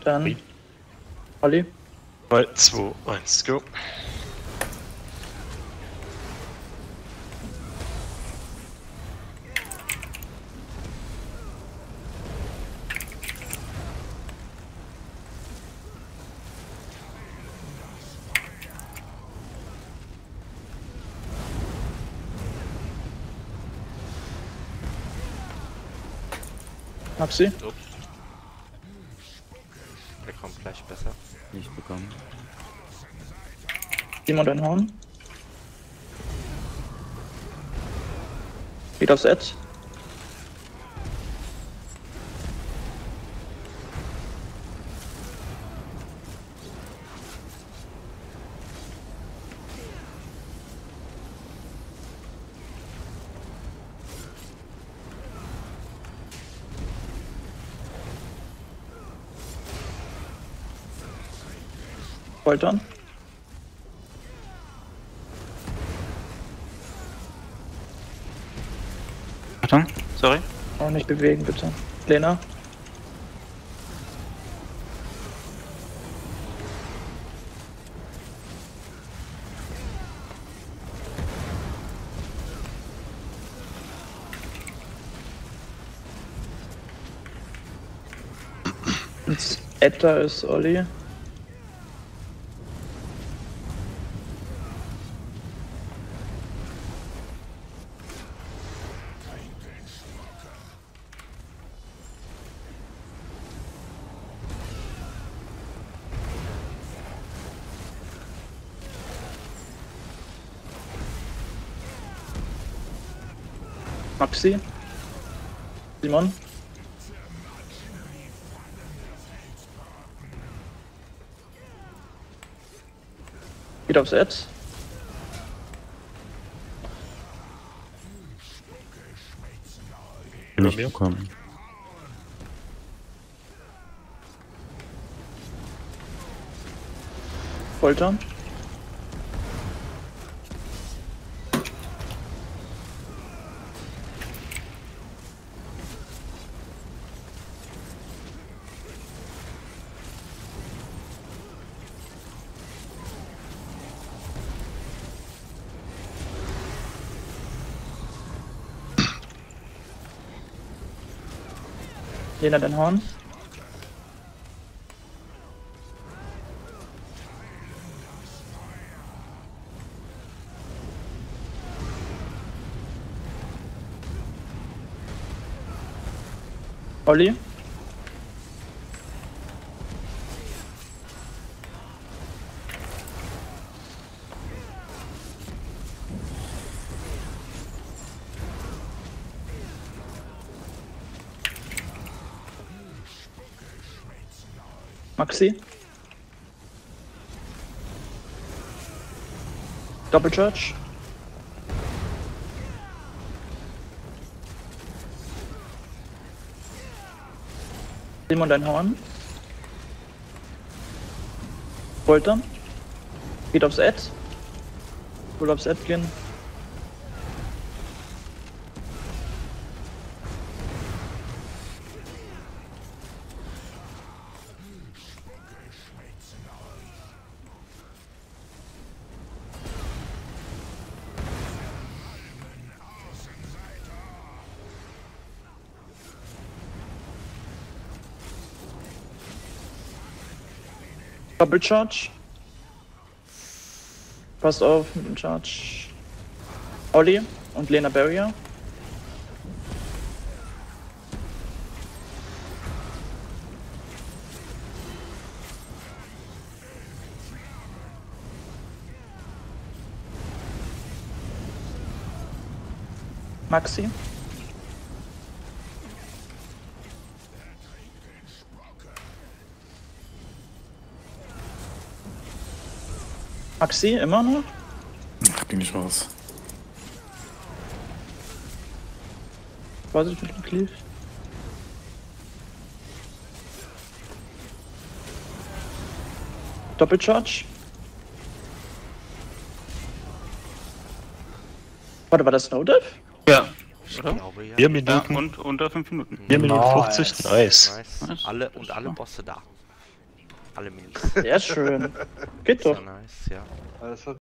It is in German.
Dann. Olli. 3, 2, 1, go. Maxi. So. Der kommt gleich besser. Nicht bekommen. Simon dein Horn. Geht aufs Ad. Foltern. Achtung, sorry. Auch nicht bewegen, bitte. Lena. Ins Etta ist Olli. Maxi. Simon. Geht aufs Ad. Nicht bekommen. Foltern. Lena dein Horn. Olli. Maxi. Doppelchurch. Simon dein Horn. Foltern. Geht aufs Ad. Will aufs Ad gehen. Doppelcharge. Passt auf mit dem Charge. Olli und Lena Barrier. Maxi. Maxi, immer noch? Ach, ging nicht raus. Vorsicht mit dem Cleave. Doppelcharge. Warte, war das Snowdive? Ja. Ich Oder? glaube ja. 4 Minuten. Und unter 5 Minuten. 4 Minuten 50, nice. Nice. Alle Bosse da. Alle Mails. Sehr schön. Geht Sehr doch. nice, ja. Das hat